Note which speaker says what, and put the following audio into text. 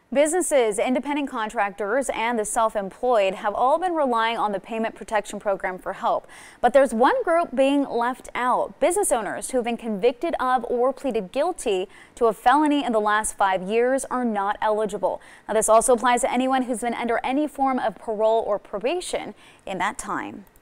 Speaker 1: Businesses, independent contractors, and the self-employed have all been relying on the Payment Protection Program for help. But there's one group being left out. Business owners who have been convicted of or pleaded guilty to a felony in the last 5 years are not eligible. Now, this also applies to anyone who's been under any form of parole or probation in that time.